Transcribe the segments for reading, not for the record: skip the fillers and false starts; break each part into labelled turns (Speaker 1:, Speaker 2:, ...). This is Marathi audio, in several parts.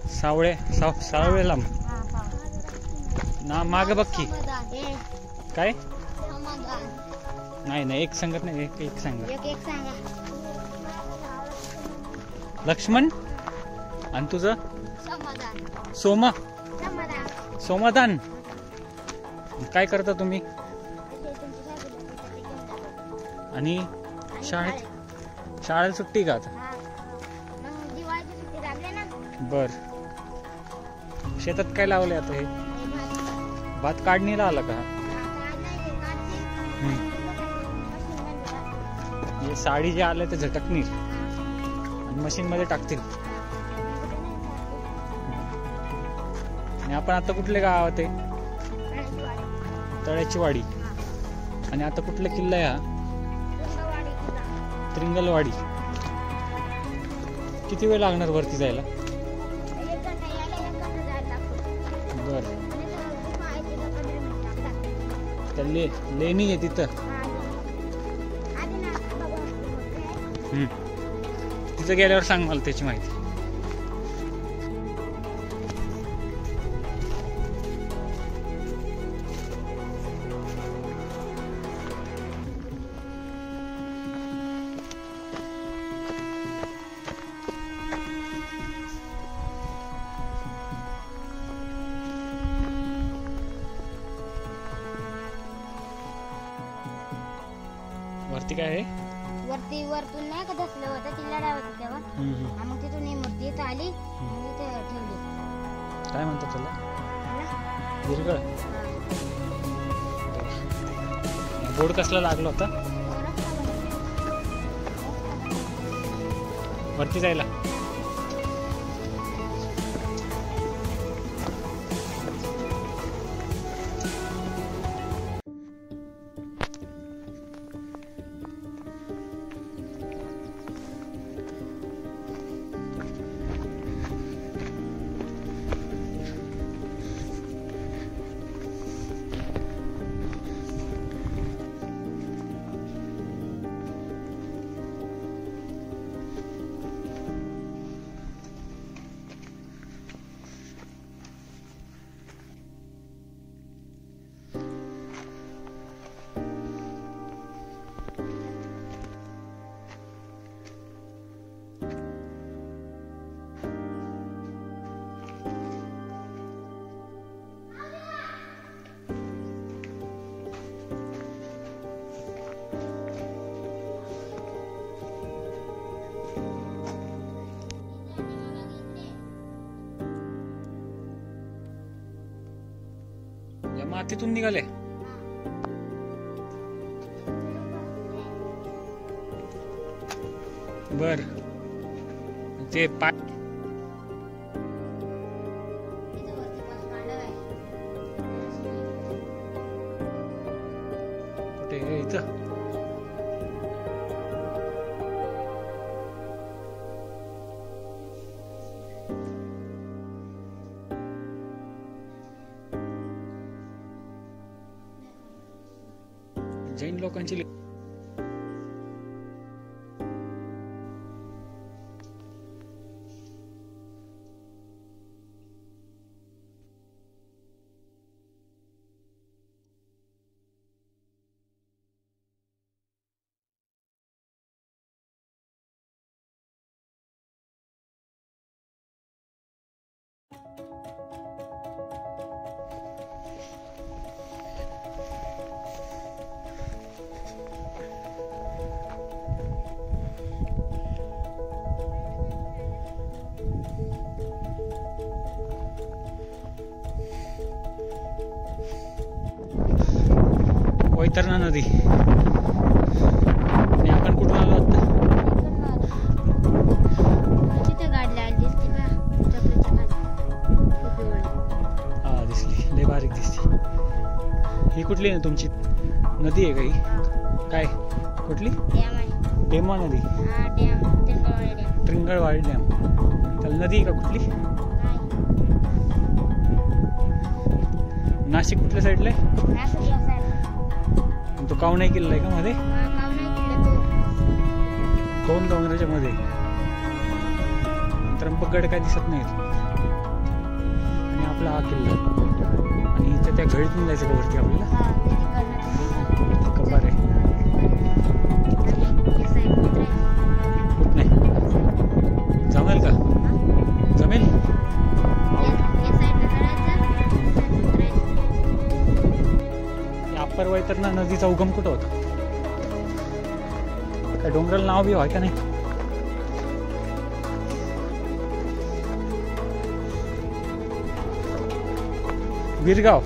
Speaker 1: सावळे लांब ना माग बघ की काय नाही एक सांगत नाही एक सांगा लक्ष्मण आणि तुझं सोमादान काय करता तुम्ही आणि शाळेला सुट्टी का आता बर शेतात काय लावले आता हे भात काढणीला आला का हे साडी जे आले ते झटकणीर आणि मशीन मध्ये टाकतील आणि आपण आता कुठले गावात आहे तळ्याची वाडी आणि आता कुठला किल्ला आहे हा त्रिंगलवाडी किती वेळ लागणार वरती जायला बर त्या लेणी आहे तिथं तिथं गेल्यावर सांग मला त्याची माहिती वरती काय आहे
Speaker 2: वरतून नाही का धसलं होतं ती लढाई होती तेव्हा मग तिथून ही मूर्ती इथं आली इथे ठेवली
Speaker 1: काय म्हणतात त्याला गिरगळ बोर्ड कसला लागला होता वरती जायला मातीतून निघाले बर ते कुठे इथं जैन लोकांची वैतरणा नदी आणि आपण कुठून आलो आता हा दिसली लय बारीक दिसली ही कुठली ना तुमची नदी आहे काही काय कुठली डेमा नदी त्रिंगळवाडी डॅम त्याला नदी आहे का कुठली नाशिक कुठल्या साईडला आहे तो कावनाई किल्ला आहे का मध्ये कोण डोंगराच्या मध्ये त्र्यंबकगड काय दिसत नाही आपला हा किल्ला. आणि इथं त्या घळीतून जायचं का वरती आपल्याला?
Speaker 2: हा, ते तिकडनं तुम्ही
Speaker 1: वरती कपार आहे.
Speaker 2: या साईडनं राहायचं.
Speaker 1: होत नाही. जमेल का? जमेल?
Speaker 2: या साईडनं चढायचं,
Speaker 1: या अप्पर वैतरणा नदीचा उगम कुठं होता? काय डोंगराला नाव बी आहे का नाही? वीरगाव.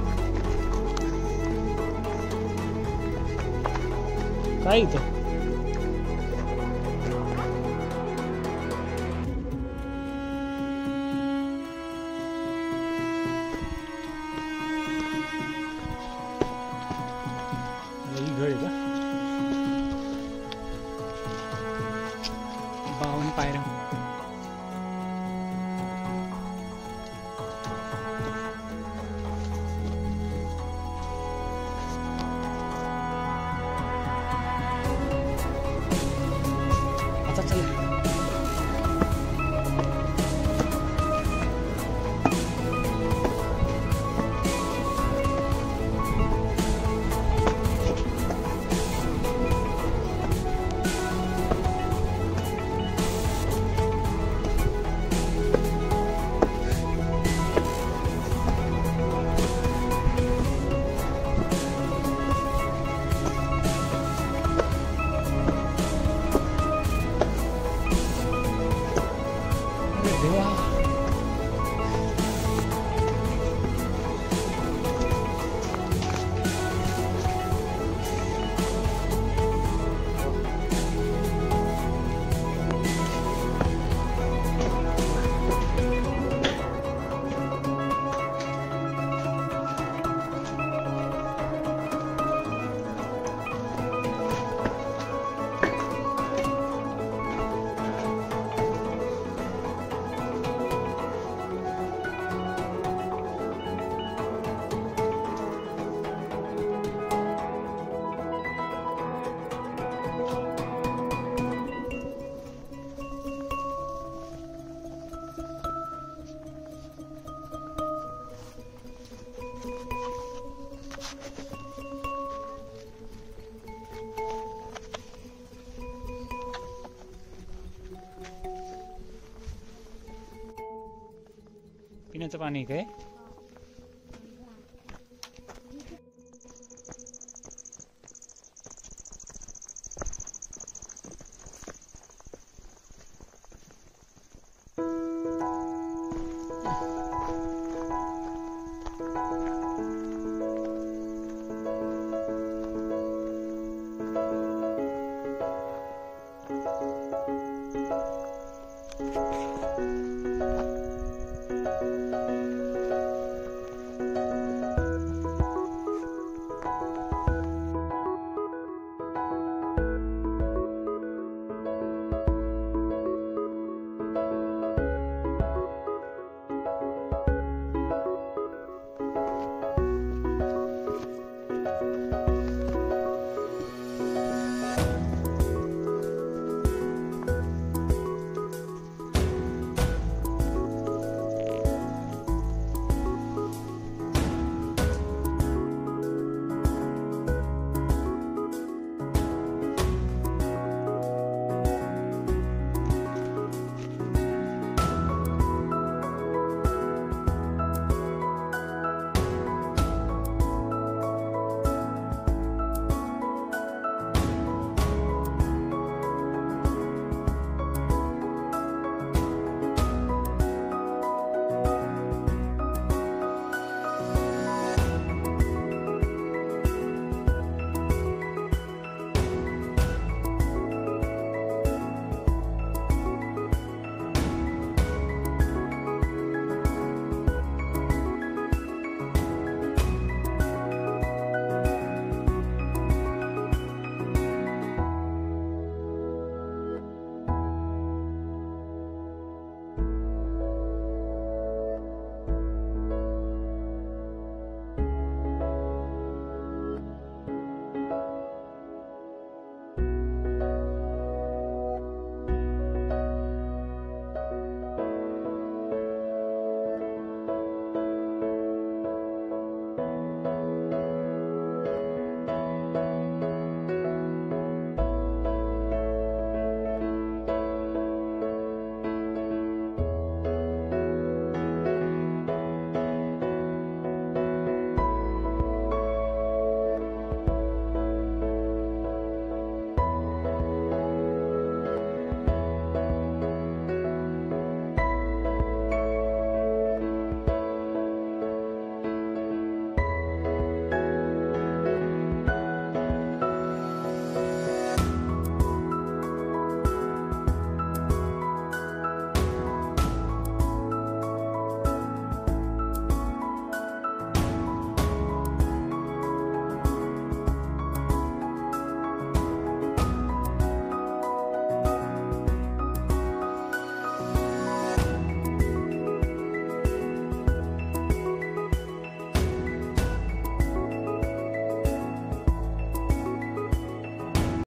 Speaker 1: काय इथं? ही घळ आहे का? 52 पायऱ्या. आता चला. अरे देवा. पिण्याचं पाणी काय?